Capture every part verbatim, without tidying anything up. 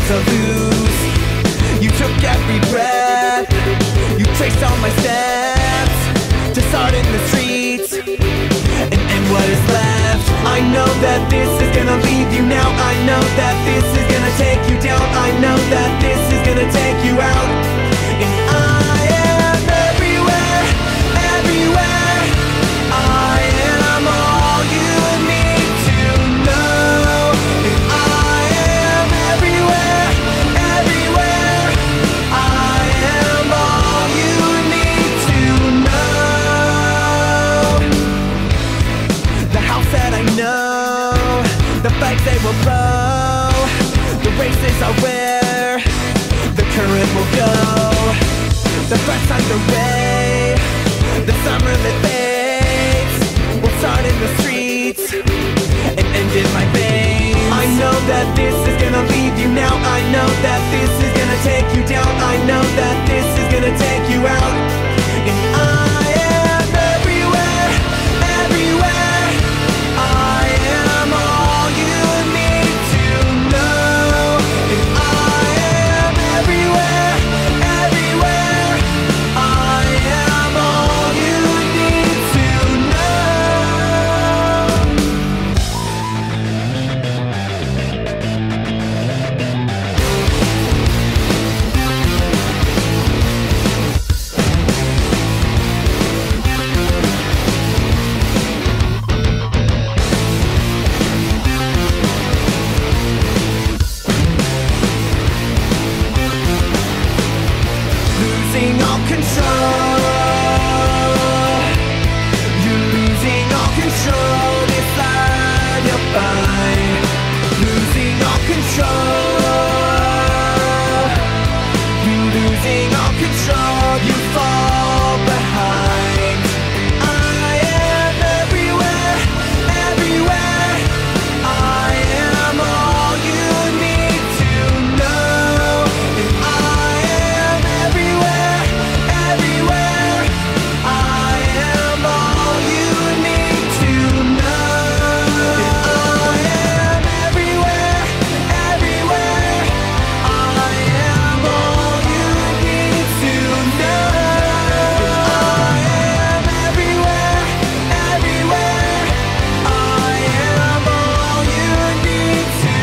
to lose. You took every breath, you traced all my steps to start in the streets and end what is left. I know that this is gonna leave you now. I know that this is gonna take you down. I know that this is gonna take you out. And I am everywhere, everywhere. I am all you need to know. And I am everywhere, everywhere. I am all you need to know. The house that I know, the fights they will blow, the races are where the current will go. The first underway, the summer that fades will start in the streets and end in my veins. I know that this is gonna leave you now. I know that this is gonna take you down. I know that this is gonna take you out. And I am everywhere, everywhere. I am all you need to know. And I am everywhere, everywhere. I am all you need to know. Losing all control, you're losing all control. This life you'll find, losing all control. You're losing all control, you fall behind. I am everywhere, everywhere. I am all you need to know. And I am everywhere, everywhere. I am all you need to know. And I am everywhere, everywhere. I am all you need to know. And I am everywhere, everywhere. I am all you need to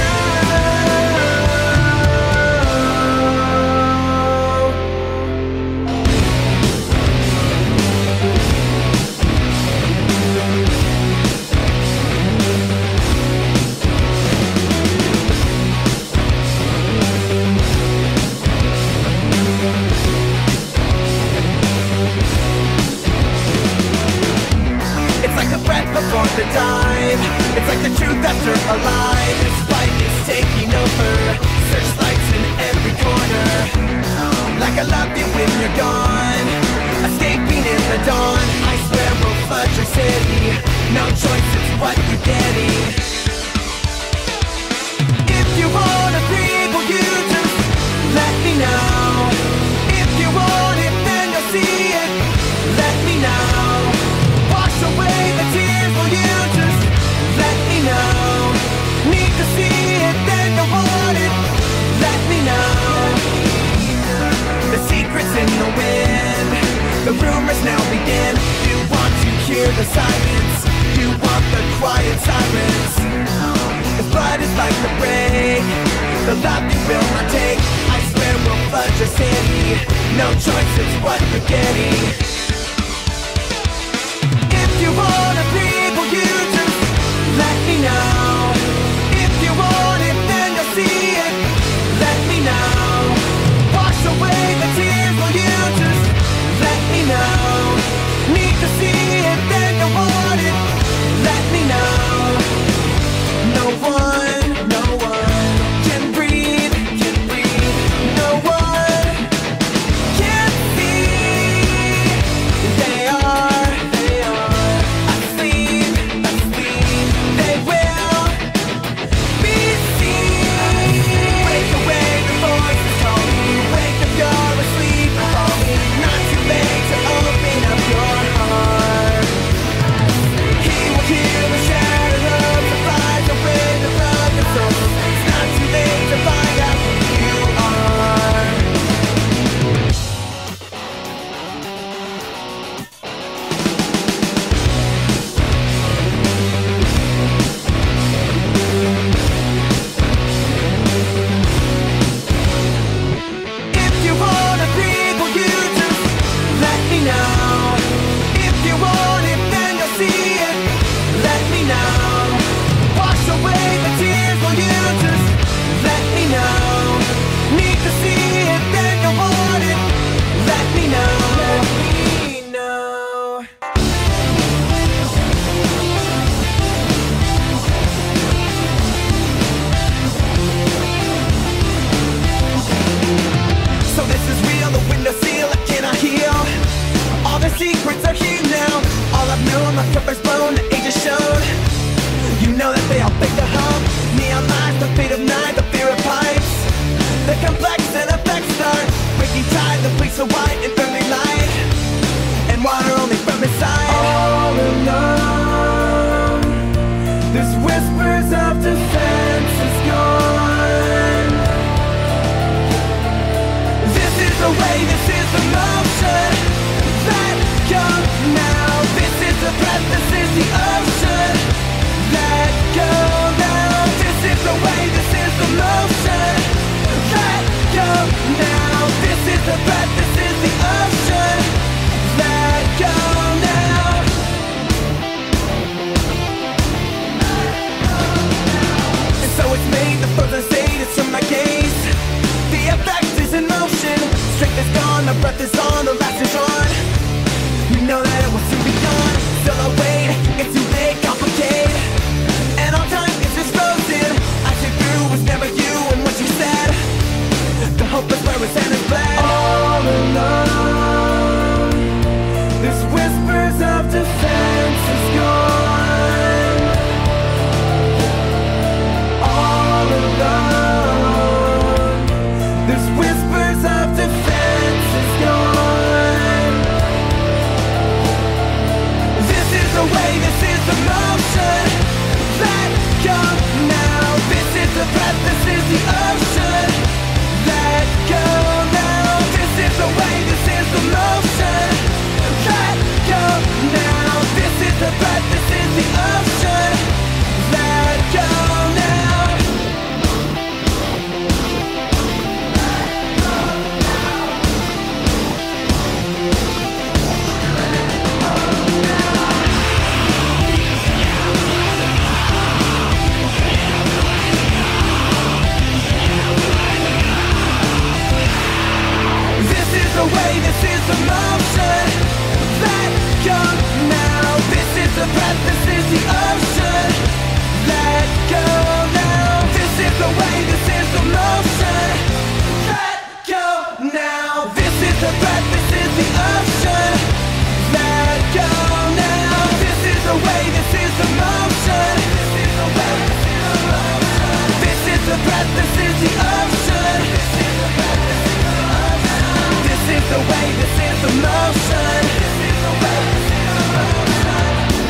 It's like a breath before the dive. It's like the truth after a lie. This fight is taking over. Searchlights in every corner. Like I love you when you're gone. Escaping in the dawn. I swear we'll flood your city. No choice, it's what you're getting. If you wanna breathe, will you just let me know? If you want it, then you'll see it. Let me know. Wash away the tears, will you just let me know? Need to see it, then you want it. Let me know. The secrets in the wind, the rumors now begin. You want to hear the silence, you want the quiet silence. If blood is like the break, the love you will not take. I swear we'll flood your city. No choice, it's what you're getting. If you wanna breathe, will you just let me know? If you want it, then you'll see it. Let me know. Wash away the tears, will you just let me know? Need to see it, then you want it. Let me know. No one, no one can breathe, can breathe. No one can see. They are, they are. fake the hope, neon lights, the fate of night, the fear of pipes. The complex and effects start breaking tide, the place so white and firmly light, and water only from inside. All alone, this whispers of defense is gone. This is the way, this is the motion. Let go now. This is the breath, this is the ocean. Let go now. This is the way, this is the motion. Let go now. This is the breath, this is the ocean. Let go now. And so it's made, the frozen state is from my gaze. The effect is in motion. Strength is gone, the breath is on, the last is on. You know that it will soon be gone. Still I wait, it's too late, complicate. And all time is just frozen. I see through was never you and what you said. The hope is where his hand is bled. All alone, this whispers of defense is gone. All alone, this whispers of defense is gone. This is the way, this is the motion. Let go now. This is the breath, this is the ocean. Let go now. This is the way, this is the motion. Let go now. This is the breath, this is the ocean. Let go now. This is the way, this is the motion. Let go now. This is the breath, this is the ocean. Let go now. This is the way, this is the motion. Let go now. This is the breath, this is the ocean. Let go now. This is the way, this is the motion. This is the way, this is the motion. This is the breath, this is the ocean. This is the breath, this is the ocean. This is the way, this is the motion. This is the way, this is the motion.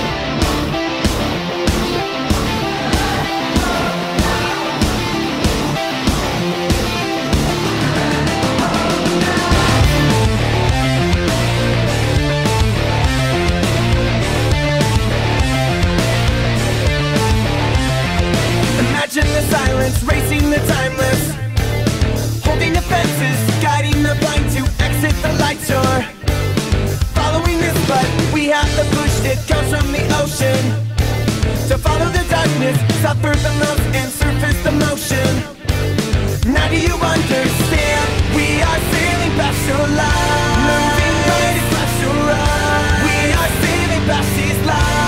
Imagine the silence, racing the timeless, holding the fences, guiding the blind to exit the light door. Following this, but we have to push, it comes from the ocean. To follow the darkness, suffer the most and surface the motion. Now do you understand? We are sailing past your life, moving right across your eyes. We are sailing past these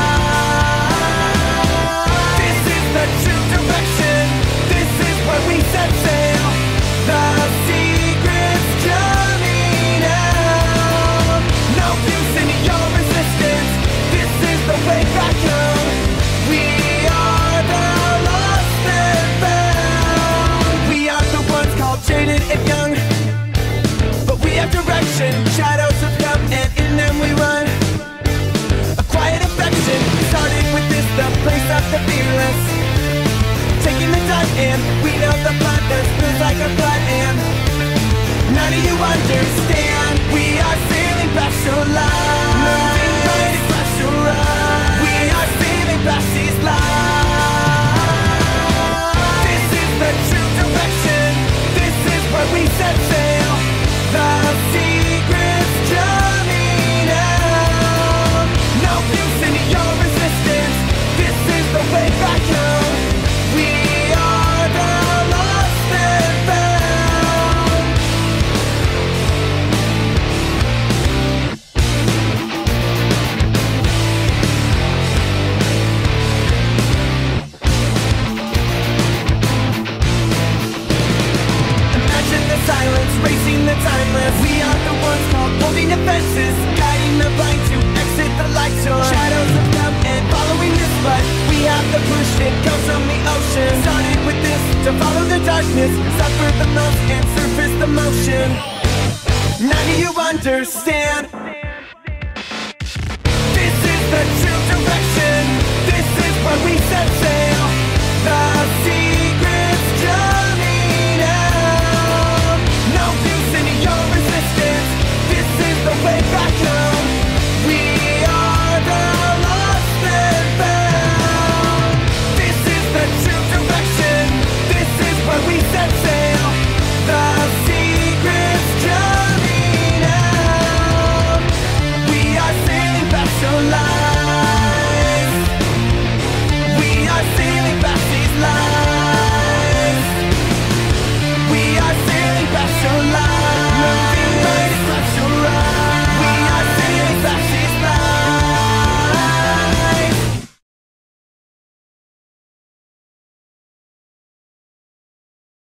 lies. This is the true direction. This is where we set sail. The secret's coming out. No use in your resistance. This is the way back home. We are the lost and found. We are the ones called jaded and young, but we have direction. Shadows have come and in them we run. A quiet affection started with this, the place of the fearless. Taking the time and we know the blood that spills like a flood. And now do you understand? We are sailing past your life, moving right across your eyes. We are sailing past these lies. This is the true direction. This is where we set sail. The secret's coming out. No use in your resistance. This is the way back home. We are the lost and found. to follow the darkness, suffer the most and surface the motion. Now do you understand? This is the true direction. This is where we set sail.